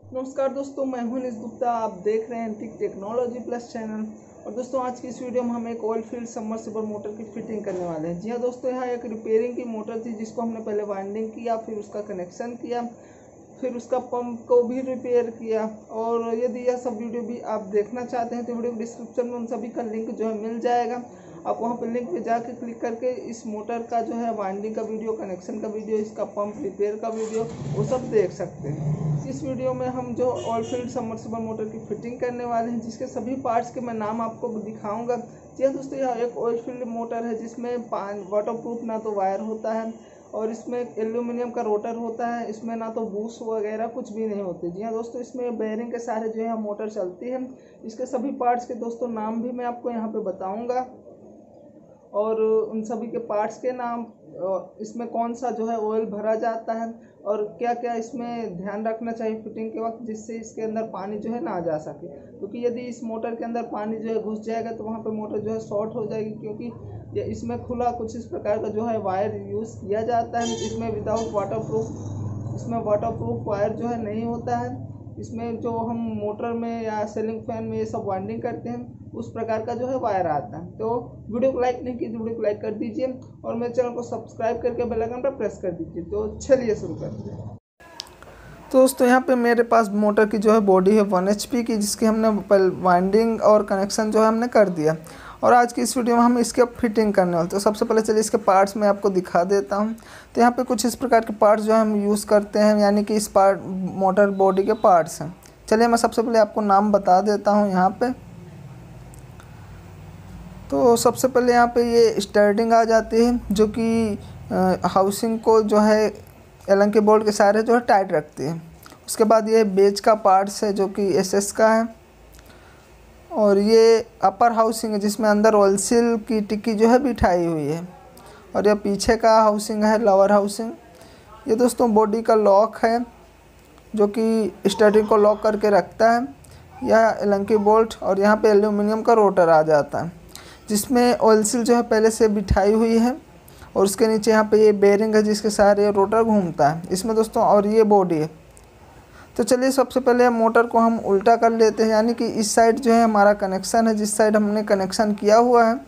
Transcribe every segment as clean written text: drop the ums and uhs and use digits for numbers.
नमस्कार दोस्तों, मैं हूं निस गुप्ता। आप देख रहे हैं टिक टेक्नोलॉजी प्लस चैनल। और दोस्तों, आज की इस वीडियो में हम एक ऑयल फील्ड सबमर्सिबल मोटर की फिटिंग करने वाले हैं। जी हाँ दोस्तों, यहाँ एक रिपेयरिंग की मोटर थी जिसको हमने पहले वाइंडिंग किया, फिर उसका कनेक्शन किया, फिर उसका पंप को भी रिपेयर किया। और यदि यह सब वीडियो भी आप देखना चाहते हैं तो वीडियो डिस्क्रिप्शन में उन सभी का लिंक जो है मिल जाएगा। आप वहां पर लिंक पे जाके क्लिक करके इस मोटर का जो है वाइंडिंग का वीडियो, कनेक्शन का वीडियो, इसका पंप रिपेयर का वीडियो वो सब देख सकते हैं। इस वीडियो में हम जो ऑयल फील्ड सबमर्सिबल मोटर की फिटिंग करने वाले हैं, जिसके सभी पार्ट्स के मैं नाम आपको दिखाऊंगा। जी हाँ दोस्तों, यह एक ऑयल फील्ड मोटर है जिसमें वाटरप्रूफ ना तो वायर होता है और इसमें एल्यूमिनियम का रोटर होता है। इसमें ना तो बूश वगैरह कुछ भी नहीं होते। जी हाँ दोस्तों, इसमें बेयरिंग के सहारे जो है मोटर चलती है। इसके सभी पार्ट्स के दोस्तों नाम भी मैं आपको यहाँ पे बताऊँगा और उन सभी के पार्ट्स के नाम, इसमें कौन सा जो है ऑयल भरा जाता है और क्या क्या इसमें ध्यान रखना चाहिए फिटिंग के वक्त, जिससे इसके अंदर पानी जो है ना जा सके। क्योंकि यदि इस मोटर के अंदर पानी जो है घुस जाएगा तो वहाँ पे मोटर जो है शॉर्ट हो जाएगी। क्योंकि इसमें खुला कुछ इस प्रकार का जो है वायर यूज़ किया जाता है। इसमें वाटरप्रूफ वायर जो है नहीं होता है। इसमें जो हम मोटर में या सीलिंग फैन में ये सब वाइंडिंग करते हैं उस प्रकार का जो है वायर आता है। तो वीडियो को लाइक नहीं कीजिए, वीडियो को लाइक कर दीजिए और मेरे चैनल को सब्सक्राइब करके बेल आइकन पर प्रेस कर दीजिए। तो चलिए शुरू करते हैं। तो दोस्तों, यहाँ पे मेरे पास मोटर की जो है बॉडी है 1 HP की, जिसकी हमने वाइंडिंग और कनेक्शन जो है हमने कर दिया। और आज की इस वीडियो में हम इसके फिटिंग करने वाले। तो सबसे पहले चलिए इसके पार्ट्स मैं आपको दिखा देता हूँ। तो यहाँ पे कुछ इस प्रकार के पार्ट्स जो है हम यूज़ करते हैं, यानी कि इस मोटर बॉडी के पार्ट्स हैं। चलिए मैं सबसे पहले आपको नाम बता देता हूँ यहाँ पे। तो सबसे पहले यहाँ पे ये स्टार्टिंग आ जाती है, जो कि हाउसिंग को जो है एलन के बोल्ट के सहारे जो है टाइट रखती है। उसके बाद ये बेज का पार्ट्स है जो कि SS का है। और ये अपर हाउसिंग है जिसमें अंदर ऑयल सील की टिक्की जो है बिठाई हुई है। और यह पीछे का हाउसिंग है, लोअर हाउसिंग। ये दोस्तों बॉडी का लॉक है जो कि स्टार्टिंग को लॉक करके रखता है। यह एलन की बोल्ट और यहाँ पे एल्यूमिनियम का रोटर आ जाता है जिसमें ऑयल सील जो है पहले से बिठाई हुई है। और उसके नीचे यहाँ पे ये बेयरिंग है जिसके सहारे ये रोटर घूमता है इसमें दोस्तों। और ये बॉडी है। तो चलिए सबसे पहले मोटर को हम उल्टा कर लेते हैं, यानी कि इस साइड जो है हमारा कनेक्शन है, जिस साइड हमने कनेक्शन किया हुआ है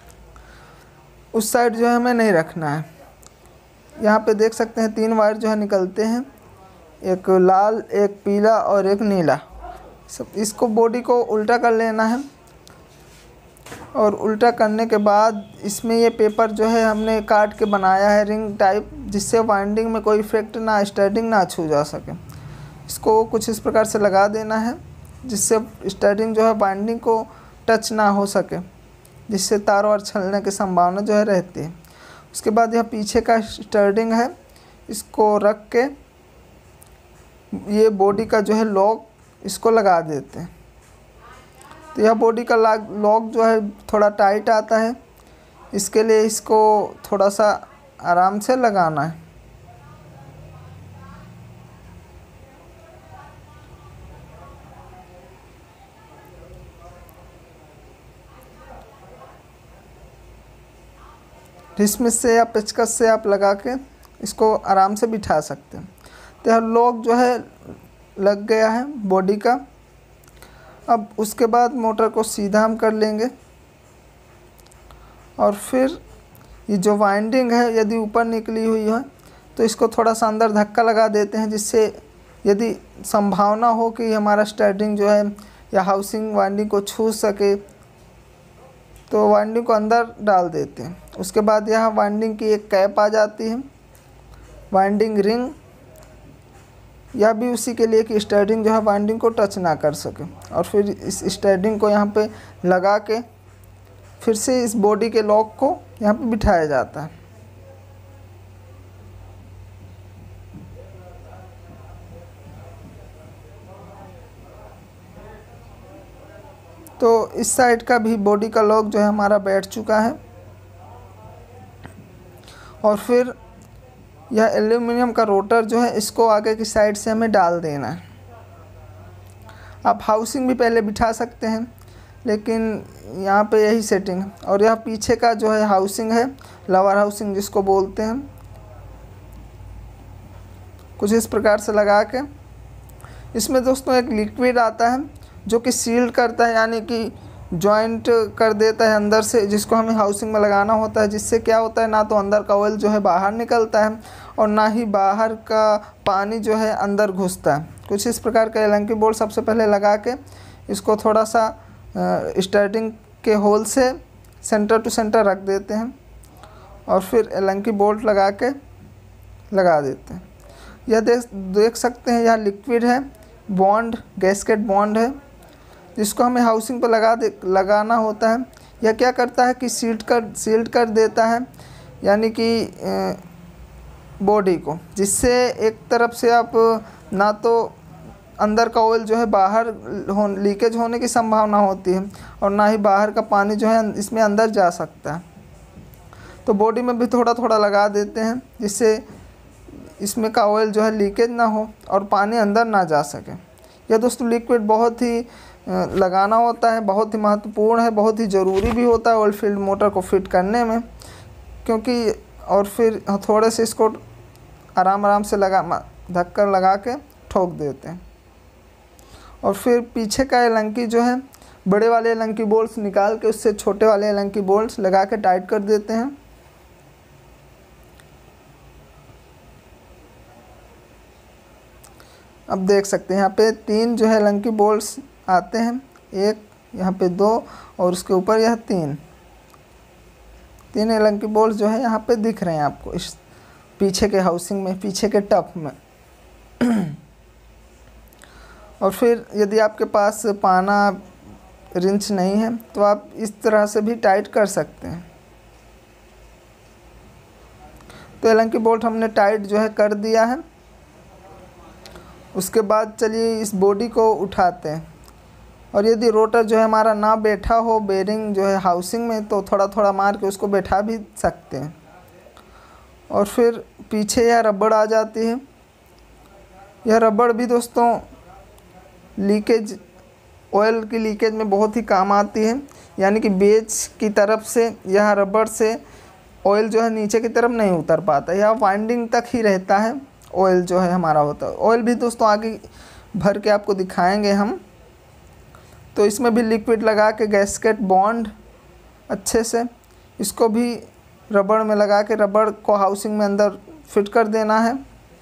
उस साइड जो है हमें नहीं रखना है। यहाँ पे देख सकते हैं 3 वायर जो है निकलते हैं, एक लाल, एक पीला और एक नीला। सब इसको बॉडी को उल्टा कर लेना है। और उल्टा करने के बाद इसमें ये पेपर जो है हमने काट के बनाया है रिंग टाइप, जिससे वाइंडिंग में कोई इफेक्ट ना, स्टार्टिंग ना छू जा सके। इसको कुछ इस प्रकार से लगा देना है जिससे स्टार्टिंग जो है वाइंडिंग को टच ना हो सके, जिससे तार वार छलने की संभावना जो है रहती है। उसके बाद यह पीछे का स्टार्टिंग है, इसको रख के ये बॉडी का जो है लॉक इसको लगा देते हैं। तो यह बॉडी का लॉक जो है थोड़ा टाइट आता है, इसके लिए इसको थोड़ा सा आराम से लगाना है। डिस्मिस से या पेचकस से आप लगा के इसको आराम से बिठा सकते हैं। तो यह लॉक जो है लग गया है बॉडी का। अब उसके बाद मोटर को सीधा हम कर लेंगे और फिर ये जो वाइंडिंग है यदि ऊपर निकली हुई है तो इसको थोड़ा सा अंदर धक्का लगा देते हैं, जिससे यदि संभावना हो कि हमारा स्टार्टिंग जो है या हाउसिंग वाइंडिंग को छू सके तो वाइंडिंग को अंदर डाल देते हैं। उसके बाद यहाँ वाइंडिंग की एक कैप आ जाती है, वाइंडिंग रिंग। यह भी उसी के लिए कि स्टार्टिंग जो है वाइंडिंग को टच ना कर सके। और फिर इस स्टार्टिंग को यहाँ पे लगा के फिर से इस बॉडी के लॉक को यहाँ पे बिठाया जाता है। तो इस साइड का भी बॉडी का लॉक जो है हमारा बैठ चुका है। और फिर यह एल्यूमिनियम का रोटर जो है इसको आगे की साइड से हमें डाल देना है। आप हाउसिंग भी पहले बिठा सकते हैं, लेकिन यहाँ पे यही सेटिंग है। और यह पीछे का जो है हाउसिंग है, लोअर हाउसिंग जिसको बोलते हैं, कुछ इस प्रकार से लगा के इसमें दोस्तों एक लिक्विड आता है जो कि सील्ड करता है, यानी कि जॉइंट कर देता है अंदर से, जिसको हमें हाउसिंग में लगाना होता है। जिससे क्या होता है, ना तो अंदर का ऑयल जो है बाहर निकलता है और ना ही बाहर का पानी जो है अंदर घुसता है। कुछ इस प्रकार का एलंकी बोल्ट सबसे पहले लगा के इसको थोड़ा सा स्टार्टिंग के होल से सेंटर टू सेंटर रख देते हैं और फिर एलंकी बोल्ट लगा देते हैं। यह देख सकते हैं, यह लिक्विड है, बॉन्ड गैस्केट बॉन्ड है, जिसको हमें हाउसिंग पर लगाना होता है। यह क्या करता है कि सील्ड कर देता है, यानी कि बॉडी को, जिससे एक तरफ से आप ना तो अंदर का ऑयल जो है बाहर लीकेज होने की संभावना होती है और ना ही बाहर का पानी जो है इसमें अंदर जा सकता है। तो बॉडी में भी थोड़ा थोड़ा लगा देते हैं, जिससे इसमें का ऑयल जो है लीकेज ना हो और पानी अंदर ना जा सके। यह दोस्तों लिक्विड बहुत ही लगाना होता है, बहुत ही महत्वपूर्ण है, बहुत ही ज़रूरी भी होता है ऑयल फील्ड मोटर को फिट करने में, क्योंकि और फिर थोड़े से इसको आराम से ढक्कन लगा के ठोक देते हैं। और फिर पीछे का एलंकी जो है, बड़े वाले एलंकी बोल्ट्स निकाल के उससे छोटे वाले एलंकी बोल्ट्स लगा के टाइट कर देते हैं। अब देख सकते हैं यहाँ पे 3 जो है एलंकी बोल्ट्स आते हैं, एक यहाँ पे 2 और उसके ऊपर यह 3 एलंकी बोल्ट्स जो है यहाँ पे दिख रहे हैं आपको इस पीछे के हाउसिंग में, पीछे के टप में। और फिर यदि आपके पास पाना रिंच नहीं है तो आप इस तरह से भी टाइट कर सकते हैं। तो एलंकी बोल्ट हमने टाइट जो है कर दिया है। उसके बाद चलिए इस बॉडी को उठाते हैं, और यदि रोटर जो है हमारा ना बैठा हो बेरिंग जो है हाउसिंग में, तो थोड़ा थोड़ा मार के उसको बैठा भी सकते हैं। और फिर पीछे यह रबड़ आ जाती है। यह रबड़ भी दोस्तों लीकेज, ऑयल की लीकेज में बहुत ही काम आती है, यानी कि बेच की तरफ से यह रबड़ से ऑयल जो है नीचे की तरफ नहीं उतर पाता, यह वाइंडिंग तक ही रहता है ऑयल जो है हमारा होता है। ऑयल भी दोस्तों आगे भर के आपको दिखाएंगे हम। तो इसमें भी लिक्विड लगा के गैस्केट बॉन्ड अच्छे से इसको भी रबड़ में लगा के रबड़ को हाउसिंग में अंदर फिट कर देना है,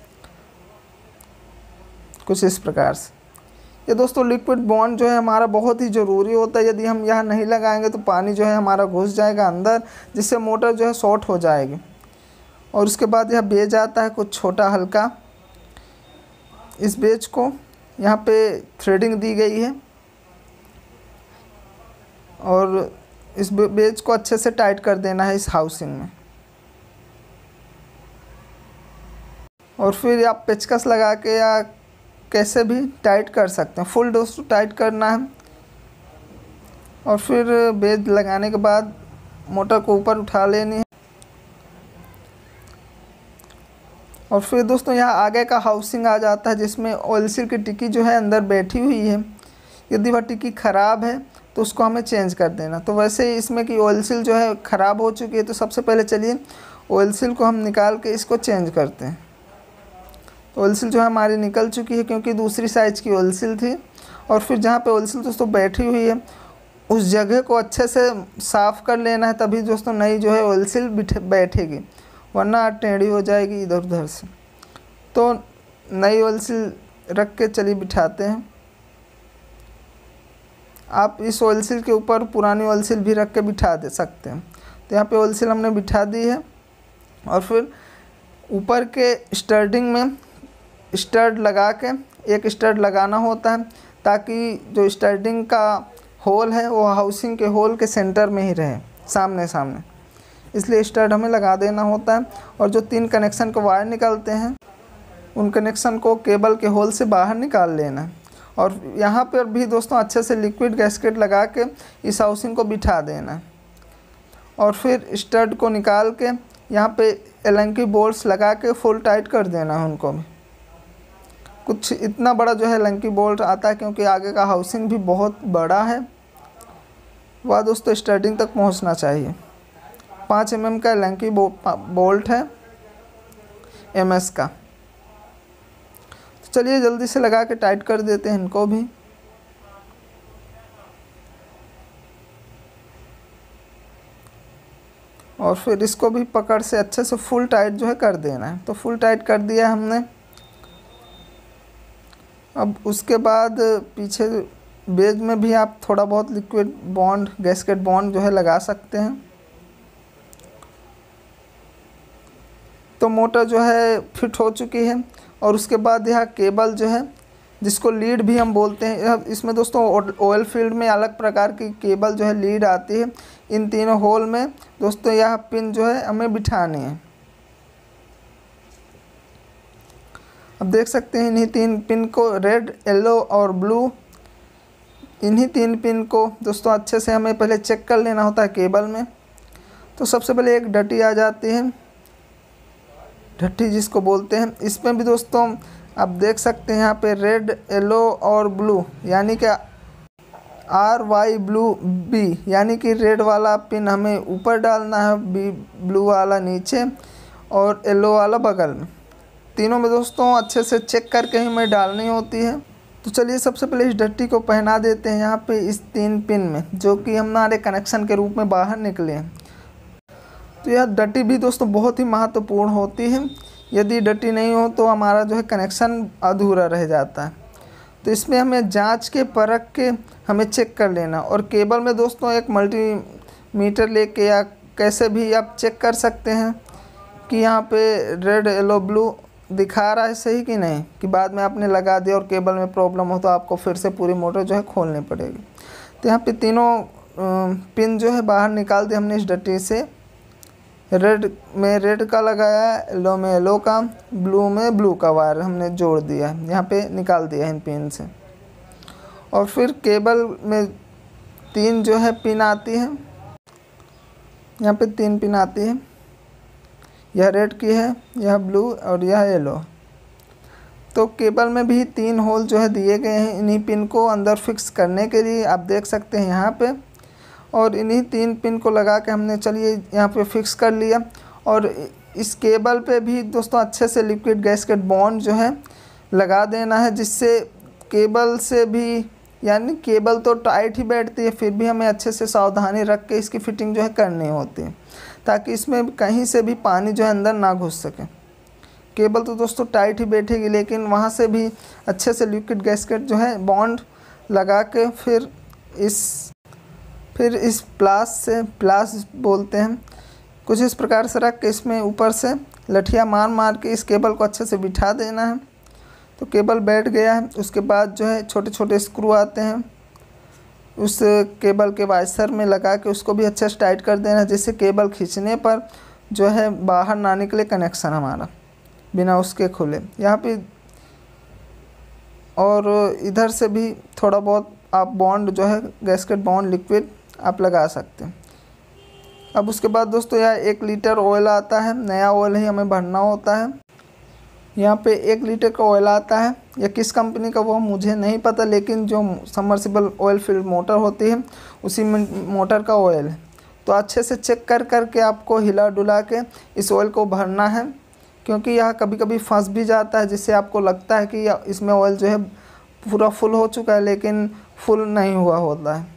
कुछ इस प्रकार से। ये दोस्तों लिक्विड बॉन्ड जो है हमारा बहुत ही ज़रूरी होता है। यदि हम यहाँ नहीं लगाएंगे तो पानी जो है हमारा घुस जाएगा अंदर, जिससे मोटर जो है शॉर्ट हो जाएगी। और उसके बाद यह बेज आता है कुछ छोटा हल्का। इस बेज को यहाँ पे थ्रेडिंग दी गई है और इस बेज को अच्छे से टाइट कर देना है इस हाउसिंग में। और फिर आप पेचकस लगा के या कैसे भी टाइट कर सकते हैं, फुल दोस्तों टाइट करना है। और फिर बेज लगाने के बाद मोटर को ऊपर उठा लेनी है। और फिर दोस्तों यहाँ आगे का हाउसिंग आ जाता है, जिसमें ऑयल सील की टिक्की जो है अंदर बैठी हुई है। यदि वह टिक्की ख़राब है तो उसको हमें चेंज कर देना। तो वैसे ही इसमें कि ऑयल सील जो है ख़राब हो चुकी है, तो सबसे पहले चलिए ऑयल सील को हम निकाल के इसको चेंज करते हैं। तो ऑयल सील जो है हमारी निकल चुकी है, क्योंकि दूसरी साइज़ की ऑयल सील थी। और फिर जहाँ पे ऑयल सील दोस्तों बैठी हुई है उस जगह को अच्छे से साफ़ कर लेना है, तभी दोस्तों नई जो है ऑयल सील बैठेगी, वरना टेढ़ी हो जाएगी इधर उधर से। तो नई ऑयल सील रख के चलिए बिठाते हैं। आप इस ऑयल सील के ऊपर पुरानी ऑयल सील भी रख के बिठा दे सकते हैं। तो यहाँ पे ऑयल सील हमने बिठा दी है। और फिर ऊपर के स्टर्डिंग में स्टड लगा के, एक स्टड लगाना होता है, ताकि जो स्टर्डिंग का होल है वो हाउसिंग के होल के सेंटर में ही रहे, सामने सामने, इसलिए स्टड हमें लगा देना होता है। और जो 3 कनेक्शन के वायर निकलते हैं उन कनेक्शन को केबल के होल से बाहर निकाल लेना है। और यहाँ पर भी दोस्तों अच्छे से लिक्विड गैस्केट लगा के इस हाउसिंग को बिठा देना है। और फिर स्टड को निकाल के यहाँ पे एलंकी बोल्ट्स लगा के फुल टाइट कर देना है उनको भी। कुछ इतना बड़ा जो है एलंकी बोल्ट आता है, क्योंकि आगे का हाउसिंग भी बहुत बड़ा है, वह दोस्तों स्टर्डिंग तक पहुँचना चाहिए। 5 mm का एलंकी बोल्ट है MS का। चलिए जल्दी से लगा के टाइट कर देते हैं इनको भी। और फिर इसको भी पकड़ से अच्छे से फुल टाइट जो है कर देना है। तो फुल टाइट कर दिया है हमने। अब उसके बाद पीछे बेज में भी आप थोड़ा बहुत लिक्विड बॉन्ड, गैस्केट बॉन्ड जो है लगा सकते हैं। तो मोटर जो है फिट हो चुकी है। और उसके बाद यह केबल जो है, जिसको लीड भी हम बोलते हैं, इसमें दोस्तों ऑयल फील्ड में अलग प्रकार की केबल जो है लीड आती है। इन तीनों होल में दोस्तों यह पिन जो है हमें बिठानी है। अब देख सकते हैं इन्हीं 3 पिन को, रेड, येलो और ब्लू, इन्हीं 3 पिन को दोस्तों अच्छे से हमें पहले चेक कर लेना होता है केबल में। तो सबसे पहले एक डटी आ जाती है, ढट्टी जिसको बोलते हैं। इसमें भी दोस्तों आप देख सकते हैं यहाँ पे रेड, येलो और ब्लू, यानी कि RY ब्लू B, यानी कि रेड वाला पिन हमें ऊपर डालना है, ब्लू वाला नीचे और येलो वाला बगल में। तीनों में दोस्तों अच्छे से चेक करके ही हमें डालनी होती है। तो चलिए सबसे पहले इस डट्टी को पहना देते हैं यहाँ पे इस 3 पिन में, जो कि हमारे कनेक्शन के रूप में बाहर निकले हैं। तो यह डट्टी भी दोस्तों बहुत ही महत्वपूर्ण होती है। यदि डट्टी नहीं हो तो हमारा जो है कनेक्शन अधूरा रह जाता है। तो इसमें हमें जांच के, परख के हमें चेक कर लेना। और केबल में दोस्तों एक मल्टीमीटर लेके या कैसे भी आप चेक कर सकते हैं कि यहाँ पे रेड, येलो, ब्लू दिखा रहा है सही कि नहीं, कि बाद में आपने लगा दिया और केबल में प्रॉब्लम हो तो आपको फिर से पूरी मोटर जो है खोलनी पड़ेगी। तो यहाँ पे तीनों पिन जो है बाहर निकाल दिया हमने इस डट्टी से। रेड में रेड का लगाया, येलो में येलो का, ब्लू में ब्लू का वायर हमने जोड़ दिया, यहाँ पे निकाल दिया इन पिन से। और फिर केबल में 3 जो है पिन आती है, यहाँ पे 3 पिन आती है। यह रेड की है, यह ब्लू और यह येलो। तो केबल में भी 3 होल जो है दिए गए हैं इन्हीं पिन को अंदर फिक्स करने के लिए, आप देख सकते हैं यहाँ पे। और इन्हीं 3 पिन को लगा के हमने चलिए यहाँ पे फिक्स कर लिया। और इस केबल पे भी दोस्तों अच्छे से लिक्विड गैस्केट बॉन्ड जो है लगा देना है, जिससे केबल से भी, यानी केबल तो टाइट ही बैठती है, फिर भी हमें अच्छे से सावधानी रख के इसकी फिटिंग जो है करनी होती है, ताकि इसमें कहीं से भी पानी जो है अंदर ना घुस सके। केबल तो दोस्तों टाइट ही बैठेगी, लेकिन वहाँ से भी अच्छे से लिक्विड गैस्केट जो है बॉन्ड लगा के फिर इस प्लास बोलते हैं, कुछ इस प्रकार से रख के इसमें ऊपर से लठिया मार के इस केबल को अच्छे से बिठा देना है। तो केबल बैठ गया है। उसके बाद जो है छोटे छोटे स्क्रू आते हैं, उस केबल के वाइसर में लगा के उसको भी अच्छे से टाइट कर देना, जिससे केबल खींचने पर जो है बाहर ना निकले कनेक्शन हमारा बिना उसके खुले। यहाँ पे और इधर से भी थोड़ा बहुत आप बॉन्ड जो है गैस्केट बॉन्ड लिक्विड आप लगा सकते हैं। अब उसके बाद दोस्तों यहाँ 1 लीटर ऑयल आता है, नया ऑयल ही हमें भरना होता है। यहाँ पे 1 लीटर का ऑयल आता है, या किस कंपनी का वो मुझे नहीं पता, लेकिन जो सबमर्सिबल ऑयल फील्ड मोटर होती है उसी में मोटर का ऑयल है। तो अच्छे से चेक करके आपको हिला डुला के इस ऑयल को भरना है, क्योंकि यह कभी कभी फंस भी जाता है, जिससे आपको लगता है कि इसमें ऑयल जो है पूरा फुल हो चुका है, लेकिन फुल नहीं हुआ होता है।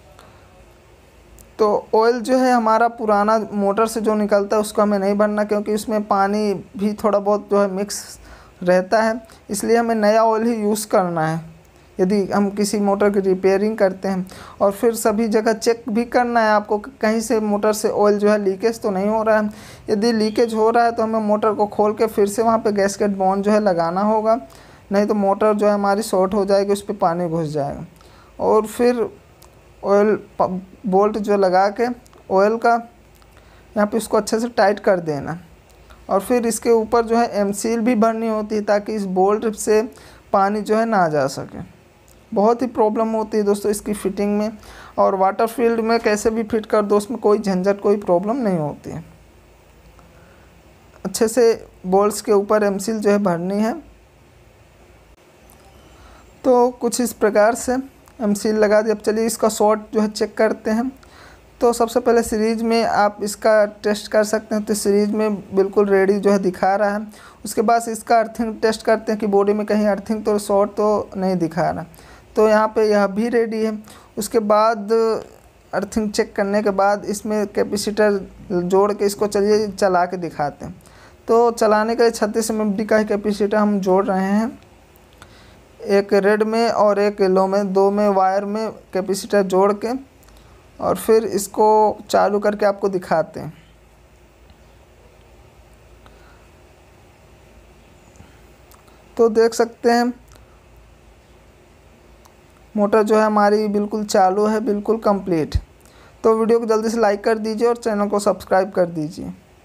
तो ऑयल जो है हमारा पुराना मोटर से जो निकलता है उसको हमें नहीं भरना, क्योंकि उसमें पानी भी थोड़ा बहुत जो है मिक्स रहता है, इसलिए हमें नया ऑयल ही यूज़ करना है यदि हम किसी मोटर की रिपेयरिंग करते हैं। और फिर सभी जगह चेक भी करना है आपको कि कहीं से मोटर से ऑयल जो है लीकेज तो नहीं हो रहा है। यदि लीकेज हो रहा है तो हमें मोटर को खोल के फिर से वहाँ पे गैस्केट बॉन्ड जो है लगाना होगा, नहीं तो मोटर जो है हमारी शॉर्ट हो जाएगी, उस पर पानी घुस जाएगा। और फिर ऑयल बोल्ट जो लगा के ऑयल का यहाँ पे इसको अच्छे से टाइट कर देना। और फिर इसके ऊपर जो है एमसील भी भरनी होती है, ताकि इस बोल्ट से पानी जो है ना जा सके। बहुत ही प्रॉब्लम होती है दोस्तों इसकी फिटिंग में, और वाटर फील्ड में कैसे भी फिट कर दो उसमें कोई झंझट, कोई प्रॉब्लम नहीं होती है। अच्छे से बोल्ट्स के ऊपर एमसील जो है भरनी है। तो कुछ इस प्रकार से एमसील लगा दी। अब चलिए इसका शॉर्ट जो है चेक करते हैं। तो सबसे पहले सीरीज में आप इसका टेस्ट कर सकते हैं। तो सीरीज में बिल्कुल रेडी जो है दिखा रहा है। उसके बाद इसका अर्थिंग टेस्ट करते हैं कि बॉडी में कहीं अर्थिंग तो शॉर्ट तो नहीं दिखा रहा। तो यहाँ पे यह भी रेडी है। उसके बाद अर्थिंग चेक करने के बाद इसमें कैपेसिटर जोड़ के इसको चलिए चला के दिखाते हैं। तो चलाने के लिए 36 mAh का ही कैपेसिटर हम जोड़ रहे हैं, एक रेड में और एक येलो में, दो में वायर में कैपेसिटर जोड़ के, और फिर इसको चालू करके आपको दिखाते हैं। तो देख सकते हैं मोटर जो है हमारी बिल्कुल चालू है, बिल्कुल कंप्लीट। तो वीडियो को जल्दी से लाइक कर दीजिए और चैनल को सब्सक्राइब कर दीजिए।